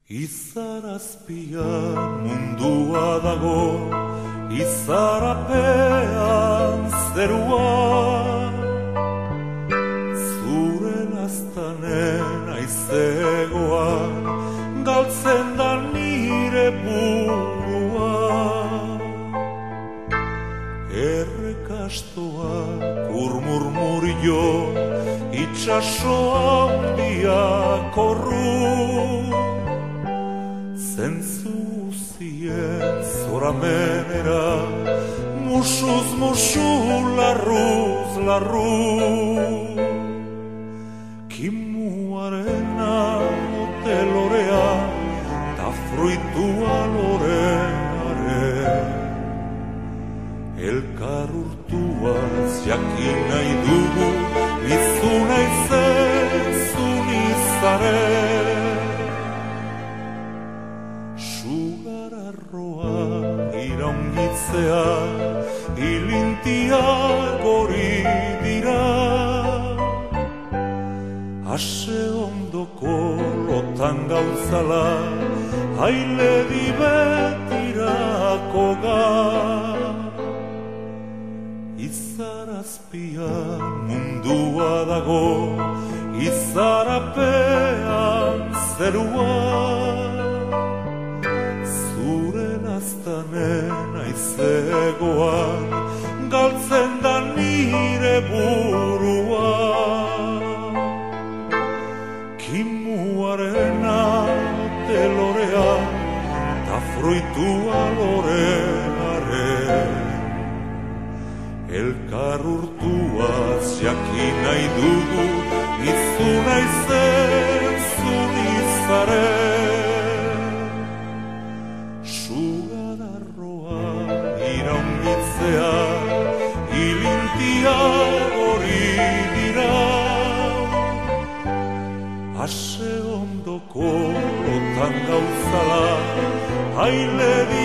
Izarazpian mundua dago, izarapean zerua. Zure laztanen aizegoan, galtzen da nire burua. Errekastoak urmurmurio, itxasoa handiak korru. Zentzuzien zoramenera, musuz musu, larruz larru. Kimuarena ote lorea, ta fruitua loreare. Elkar urtuaz jakin nahi dugu, nizu naizen zu nizaren. Sugararroa iraungitzea, ilintiak hori dira. Ase ondoko lotan gautzala, haile dibetirako ga. Izarazpian mundua dago, izarapean zerua. Laztanen aizegoan, galtzen da nire burua. Kimuarena telorea, ta fruitua loreare. Elkar urtuaz jakin nahi dugu, nizu naizen zu nizaren. Sugararroa iraungitzea, ilintiak hori dira. Ase ondoko lotan gauzala, haile